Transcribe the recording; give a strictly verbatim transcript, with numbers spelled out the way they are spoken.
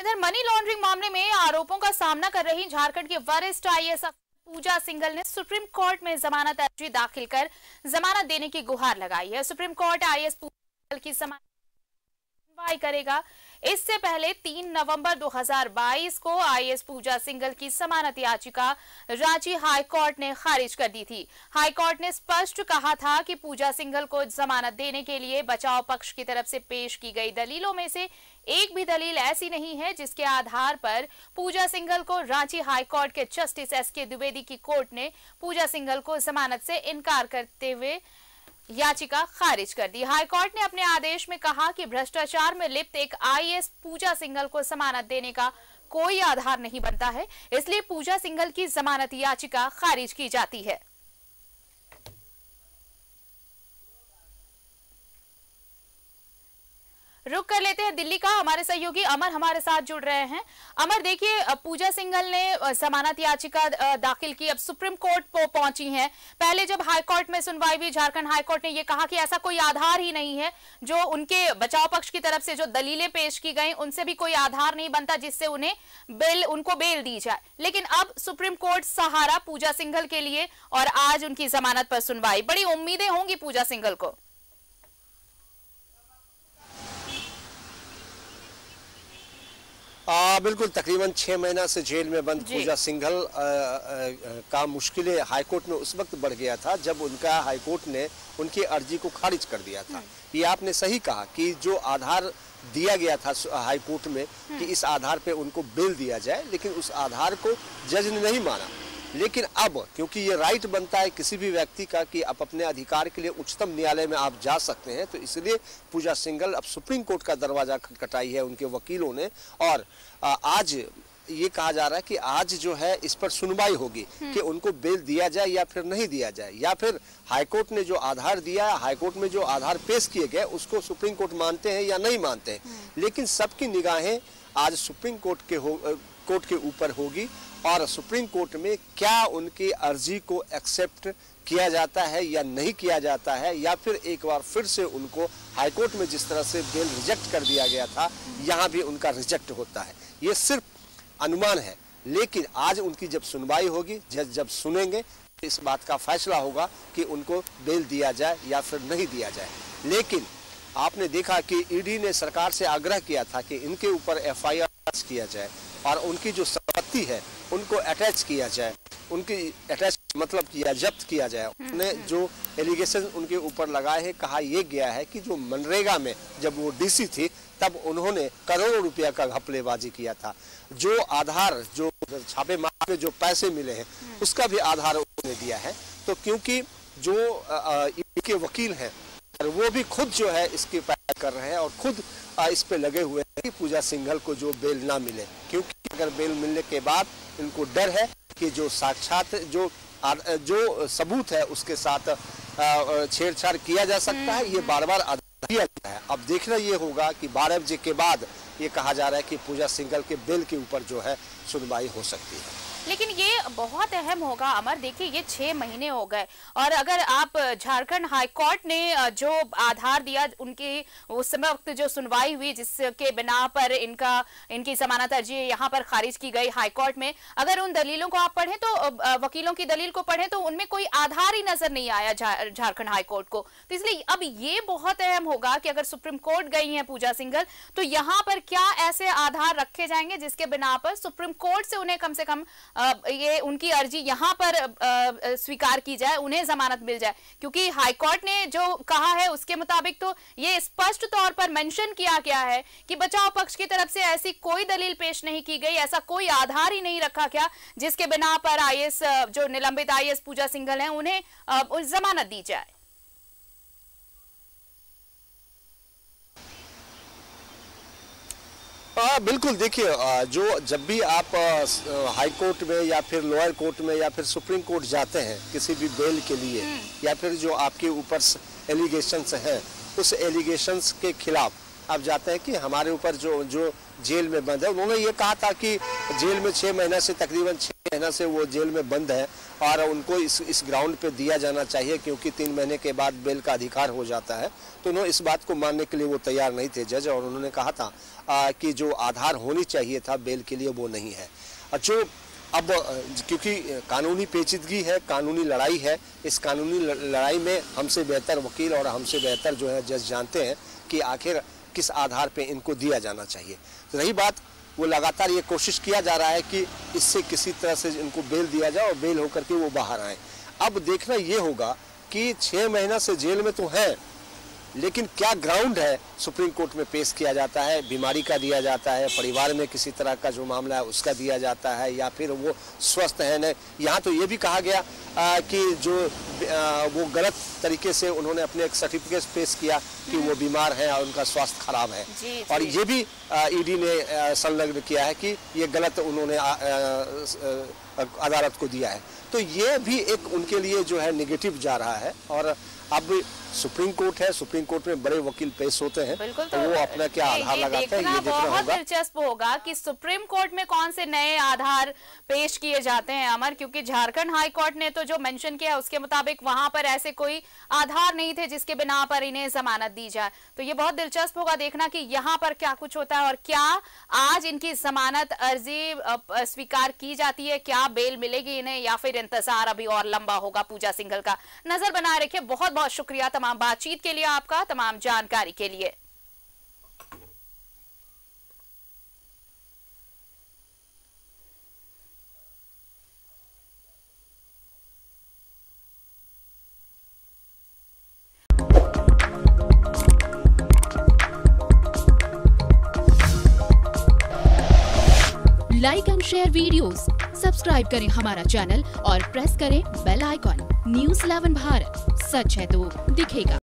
इधर money laundering मामले में आरोपों का सामना कर रही झारखंड की वरिष्ठ आईएएस पूजा सिंघल ने सुप्रीम कोर्ट में जमानत अर्जी दाखिल कर जमानत देने की गुहार लगाई है। Supreme Court IAS Puja Singhal की सुनवाई करेगा। इससे पहले तीन नवंबर दो हज़ार बाईस को आईएएस पूजा सिंघल की जमानत याचिका रांची हाई कोर्ट ने खारिज कर दी थी। हाई कोर्ट ने स्पष्ट कहा था कि पूजा सिंघल को जमानत देने के लिए बचाव पक्ष की तरफ से पेश की गई दलीलों में से एक भी दलील ऐसी नहीं है जिसके आधार पर पूजा सिंघल को रांची हाई कोर्ट के जस्टिस एस के द्विवेदी की कोर्ट ने पूजा सिंघल को जमानत से इनकार करते हुए याचिका खारिज कर दी। हाई कोर्ट ने अपने आदेश में कहा कि भ्रष्टाचार में लिप्त एक आईएएस पूजा सिंघल को जमानत देने का कोई आधार नहीं बनता है, इसलिए पूजा सिंघल की जमानत याचिका खारिज की जाती है। रुक कर लेते हैं दिल्ली का। हमारे सहयोगी अमर हमारे साथ जुड़ रहे हैं। अमर, देखिए, पूजा सिंघल ने जमानत याचिका दाखिल की, अब सुप्रीम कोर्ट पहुंची हैं। पहले जब हाई कोर्ट में सुनवाई हुई, झारखंड हाई कोर्ट ने यह कहा कि ऐसा कोई आधार ही नहीं है, जो उनके बचाव पक्ष की तरफ से जो दलीलें पेश की गई उनसे भी कोई आधार नहीं बनता जिससे उन्हें बेल उनको बेल दी जाए। लेकिन अब सुप्रीम कोर्ट सहारा पूजा सिंघल के लिए और आज उनकी जमानत पर सुनवाई। बड़ी उम्मीदें होंगी पूजा सिंघल को। आ, बिल्कुल, तकरीबन छह महीना से जेल में बंद पूजा सिंघल आ, आ, का मुश्किलें हाईकोर्ट में उस वक्त बढ़ गया था जब उनका हाईकोर्ट ने उनकी अर्जी को खारिज कर दिया था। ये आपने सही कहा कि जो आधार दिया गया था हाईकोर्ट में कि इस आधार पे उनको बेल दिया जाए, लेकिन उस आधार को जज ने नहीं माना। लेकिन अब क्योंकि ये राइट बनता है किसी भी व्यक्ति का कि आप अपने अधिकार के लिए उच्चतम न्यायालय में आप जा सकते हैं, तो इसलिए पूजा सिंघल अब सुप्रीम कोर्ट का दरवाजा खटखटाई है उनके वकीलों ने। और आज ये कहा जा रहा है कि आज जो है इस पर सुनवाई होगी कि उनको बेल दिया जाए या फिर नहीं दिया जाए, या फिर हाईकोर्ट ने जो आधार दिया, हाईकोर्ट में जो आधार पेश किए गए उसको सुप्रीम कोर्ट मानते हैं या नहीं मानते हैं। लेकिन सबकी निगाहें आज सुप्रीम कोर्ट के हो कोर्ट के ऊपर होगी और सुप्रीम कोर्ट में क्या उनकी अर्जी को एक्सेप्ट किया जाता है या नहीं किया जाता है, या फिर एक बार फिर से उनको हाईकोर्ट में जिस तरह से बेल रिजेक्ट कर दिया गया था यहाँ भी उनका रिजेक्ट होता है। ये सिर्फ अनुमान है, लेकिन आज उनकी जब सुनवाई होगी, जज जब सुनेंगे, इस बात का फैसला होगा कि उनको बेल दिया जाए या फिर नहीं दिया जाए। लेकिन आपने देखा कि ईडी ने सरकार से आग्रह किया था कि इनके ऊपर एफ आई आर किया जाए और उनकी जो संपत्ति है उनको अटैच किया जाए, उनकी अटैच मतलब किया जब्त किया जाए। उन्होंने जो एलिगेशन उनके ऊपर लगाए हैं, कहा यह गया है कि जो मनरेगा में जब वो डीसी थी तब उन्होंने करोड़ों रुपया का घपलेबाजी किया था। जो आधार जो छापेमारी में जो पैसे मिले हैं उसका भी आधार उन्होंने दिया है। तो क्योंकि जो इनके वकील हैं वो भी खुद जो है इसकी पैरवी कर रहे हैं और खुद इस पे लगे हुए हैं कि पूजा सिंघल को जो बेल ना मिले, क्योंकि अगर बेल मिलने के बाद इनको डर है कि जो साक्षात जो जो सबूत है उसके साथ छेड़छाड़ किया जा सकता है। ये बार बार किया जाता है। अब देखना ये होगा कि बारह बजे के बाद ये कहा जा रहा है कि पूजा सिंघल के बेल के ऊपर जो है सुनवाई हो सकती है। लेकिन ये बहुत अहम होगा अमर। देखिए, ये छह महीने हो गए और अगर आप झारखंड हाई कोर्ट ने जो आधार दिया उनकी उस समय वक्त जो सुनवाई हुई जिसके बिना पर इनका इनकी जमानत अर्जी यहाँ पर खारिज की गई हाई कोर्ट में, अगर उन दलीलों को आप पढ़ें तो वकीलों की दलील को पढ़ें तो उनमें कोई आधार ही नजर नहीं आया झारखंड हाई कोर्ट को। तो इसलिए अब ये बहुत अहम होगा कि अगर सुप्रीम कोर्ट गई है पूजा सिंघल तो यहाँ पर क्या ऐसे आधार रखे जाएंगे जिसके बिना पर सुप्रीम कोर्ट से उन्हें कम से कम ये उनकी अर्जी यहाँ पर स्वीकार की जाए, उन्हें जमानत मिल जाए। क्योंकि हाईकोर्ट ने जो कहा है उसके मुताबिक तो ये स्पष्ट तौर पर मेंशन किया गया है कि बचाव पक्ष की तरफ से ऐसी कोई दलील पेश नहीं की गई, ऐसा कोई आधार ही नहीं रखा गया जिसके बिना पर आईएएस जो निलंबित आईएएस पूजा सिंघल हैं उन्हें जमानत दी जाए। हाँ बिल्कुल, देखिए, जो जब भी आप हाई कोर्ट में या फिर लोअर कोर्ट में या फिर सुप्रीम कोर्ट जाते हैं किसी भी बेल के लिए, या फिर जो आपके ऊपर एलिगेशंस हैं उस एलिगेशंस के खिलाफ आप जाते हैं कि हमारे ऊपर जो जो जेल में बंद है। उन्होंने ये कहा था कि जेल में छः महीना से तकरीबन छः महीना से वो जेल में बंद है और उनको इस इस ग्राउंड पे दिया जाना चाहिए क्योंकि तीन महीने के बाद बेल का अधिकार हो जाता है। तो उन्होंने इस बात को मानने के लिए वो तैयार नहीं थे जज, और उन्होंने कहा था आ, कि जो आधार होनी चाहिए था बेल के लिए वो नहीं है। जो अब क्योंकि कानूनी पेचीदगी है, कानूनी लड़ाई है, इस कानूनी लड़ाई में हमसे बेहतर वकील और हमसे बेहतर जो है जज जानते हैं कि आखिर किस आधार पे इनको दिया जाना चाहिए। तो रही बात, वो लगातार ये कोशिश किया जा रहा है कि इससे किसी तरह से इनको बेल दिया जाए और बेल होकर के वो बाहर आए। अब देखना ये होगा कि छः महीना से जेल में तो हैं, लेकिन क्या ग्राउंड है सुप्रीम कोर्ट में पेश किया जाता है, बीमारी का दिया जाता है, परिवार में किसी तरह का जो मामला है उसका दिया जाता है, या फिर वो स्वस्थ है न। यहाँ तो ये भी कहा गया आ, कि जो आ, वो गलत तरीके से उन्होंने अपने एक सर्टिफिकेट पेश किया कि वो बीमार हैं और उनका स्वास्थ्य खराब है, जी, जी। और ये भी ईडी ने संलग्न किया है कि ये गलत उन्होंने आ, आ, अदालत को दिया है। तो ये भी एक उनके लिए जो है नेगेटिव जा रहा है। और अब सुप्रीम कोर्ट है, सुप्रीम कोर्ट में बड़े वकील पेश होते हैं, बिल्कुल, तो वो अपना क्या आधार लगाते हैं ये देखना होगा। बहुत दिलचस्प होगा कि सुप्रीम कोर्ट में कौन से नए आधार पेश किए जाते हैं अमर, क्योंकि झारखंड हाई कोर्ट ने तो जो मेंशन किया उसके मुताबिक वहां पर ऐसे कोई आधार नहीं थे जिसके बिना पर इन्हें जमानत दी जाए। तो ये बहुत दिलचस्प होगा देखना कि यहाँ पर क्या कुछ होता है और क्या आज इनकी जमानत अर्जी स्वीकार की जाती है, क्या बेल मिलेगी इन्हें या फिर इंतजार अभी और लंबा होगा। पूजा सिंघल का नजर बनाए रखिए। बहुत बहुत शुक्रिया तमाम बातचीत के लिए, आपका तमाम जानकारी के लिए। Like and share videos, subscribe करें हमारा चैनल और प्रेस करें bell icon. News eleven Bharat, सच है तो दिखेगा।